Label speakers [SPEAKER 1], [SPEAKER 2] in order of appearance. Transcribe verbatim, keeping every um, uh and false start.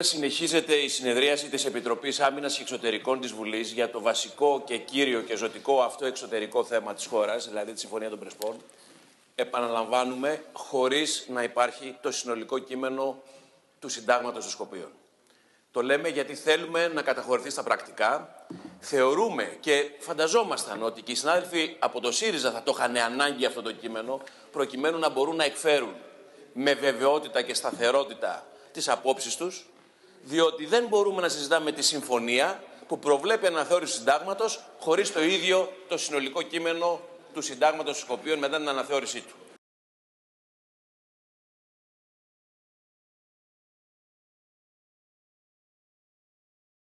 [SPEAKER 1] Συνεχίζεται η συνεδρίαση της Επιτροπής Άμυνας και Εξωτερικών της Βουλής για το βασικό και κύριο και ζωτικό αυτό εξωτερικό θέμα της χώρας, δηλαδή τη Συμφωνία των Πρεσπών. Επαναλαμβάνουμε, χωρίς να υπάρχει το συνολικό κείμενο του Συντάγματος των Σκοπίων. Το λέμε γιατί θέλουμε να καταχωρηθεί στα πρακτικά. Θεωρούμε και φανταζόμασταν ότι και οι συνάδελφοι από το ΣΥΡΙΖΑ θα το είχαν ανάγκη αυτό το κείμενο, προκειμένου να μπορούν να εκφέρουν με βεβαιότητα και σταθερότητα τις απόψεις τους, διότι δεν μπορούμε να συζητάμε τη συμφωνία που προβλέπει αναθεώρηση συντάγματος χωρίς το ίδιο το συνολικό κείμενο του Συντάγματος των Σκοπίων μετά την αναθεώρησή του.